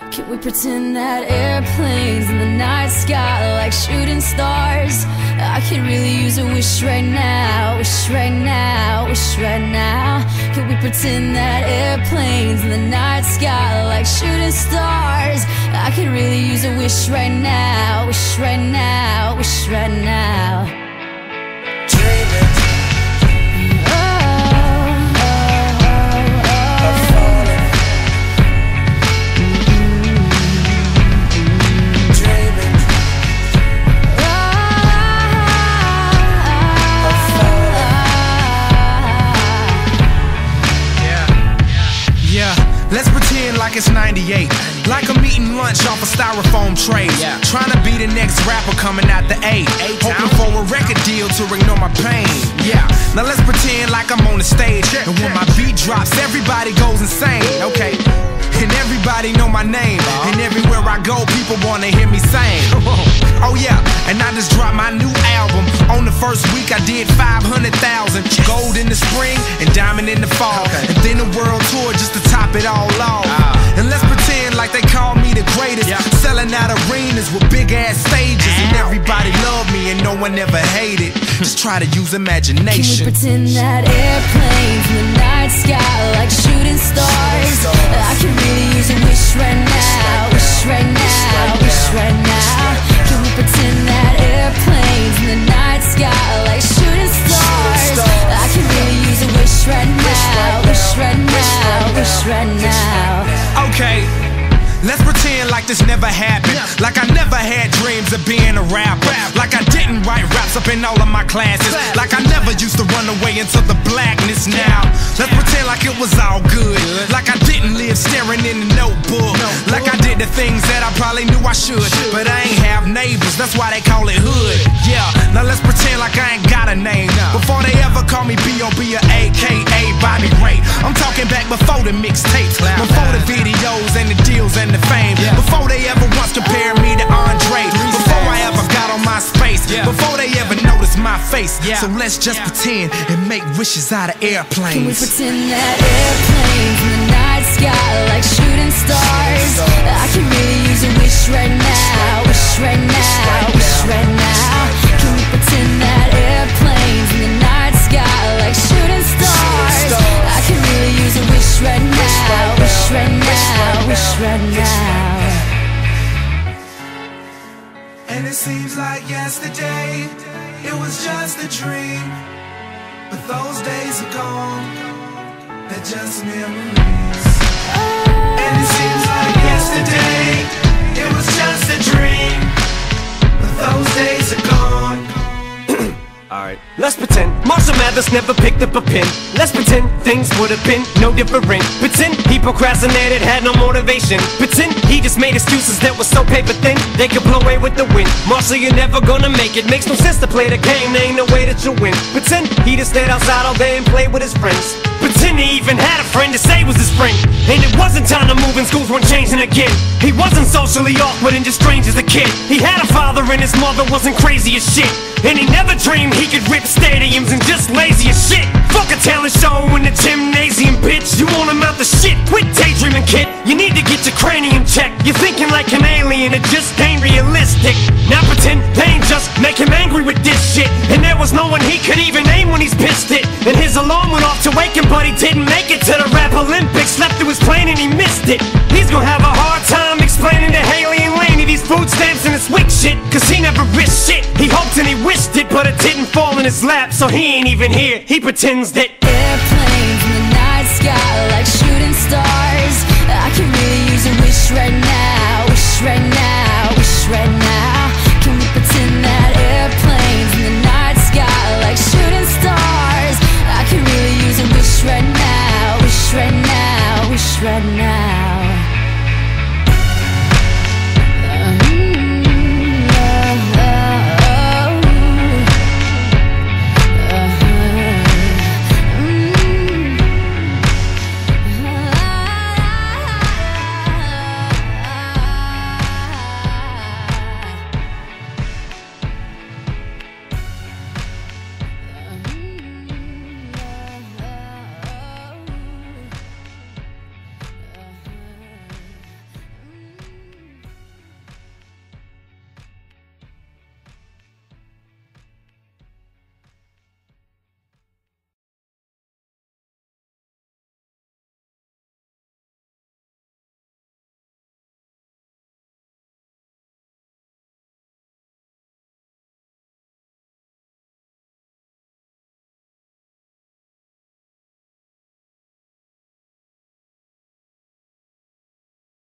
Can we pretend that airplanes in the night sky like shooting stars? I could really use a wish right now, wish right now, wish right now. Can we pretend that airplanes in the night sky like shooting stars? I could really use a wish right now, wish right now, wish right now. Dreaming. Let's pretend like it's 98, like I'm eating lunch off a styrofoam tray, trying to be the next rapper coming out the A, hoping for a record deal to ignore my pain. Yeah, now let's pretend like I'm on the stage, and when my beat drops, everybody goes insane. Okay, and everybody know my name, and everywhere I go, people wanna hear me sing. Oh yeah, and I just dropped my new album. On the first week I did 500,000. Gold in the spring and diamond in the fall, and then a world tour just to top it all off. And let's pretend like they call me the greatest, selling out arenas with big ass stages, and everybody love me and no one ever hated. Just try to use imagination. Can we pretend that airplanes in the night sky like shooting stars? I can really use a wish right now, wish right now, wish right now. Can we pretend that airplanes in the night sky like shooting stars? I can really use a wish right now, wish right now, wish right now. Okay, let's pretend like this never happened, like I never had dreams of being a rapper, like I didn't write raps up in all of my classes, like I never used to run away into the blackness. Now let's pretend like it was all good, like I didn't live staring in the notebook, like I did the things that I probably knew I should, but I ain't have neighbors, that's why they call it hood. Yeah, now let's pretend like I ain't got a name, before they ever call me B.O.B. or A.K.A. Bobby Ray. I'm talking back before the mixtapes, before the videos and the deals and the fame, before they ever once compared me to Andre, before I ever got on my space, before they ever noticed my face. So let's just pretend and make wishes out of airplanes. Can we pretend that airplanes in the night sky like shooting stars? I can really use a wish right now, wish right now, wish right now. Can we pretend that airplanes in the night sky like shooting stars? I can really use a wish right now, wish right now, wish right now. And it seems like yesterday, it was just a dream, but those days are gone, they're just memories. And it seems like yesterday, it was just a dream, but those days are gone. Alright, let's pretend Marshall Mathers never picked up a pen. Let's pretend things would have been no different. Pretend he procrastinated, had no motivation. Pretend he just made excuses that were so paper thin they could blow away with the wind. Marshall, you're never gonna make it. Makes no sense to play the game, there ain't no way that you'll win. Pretend he just stayed outside all day and played with his friends. Pretend he even had a friend to say was his friend. And it wasn't time to move and schools weren't changing again. He wasn't socially awkward and just strange as a kid. He had a father and his mother wasn't crazy as shit. And he never dreamed he could rip stadiums and just lazy as shit. Fuck a talent show in the gymnasium, bitch. You want him out the shit, quit daydreaming, kid. You need to get your cranium checked. You're thinking like an alien, it just ain't realistic. Now pretend pain just make him angry with this shit. And there was no one he could even aim when he's pissed it. And his alarm went off to wake him, but he didn't make it to the rap Olympics. Slept through his plane and he missed it. He's gonna have a hard time explaining to Haley and Laney these food stamps and this wick shit, cause he never risked shit. He hoped and he wished it, but it didn't fall in his lap, so he ain't even here. He pretends that airplanes in the night sky like shooting stars. I can really use a wish right now, wish right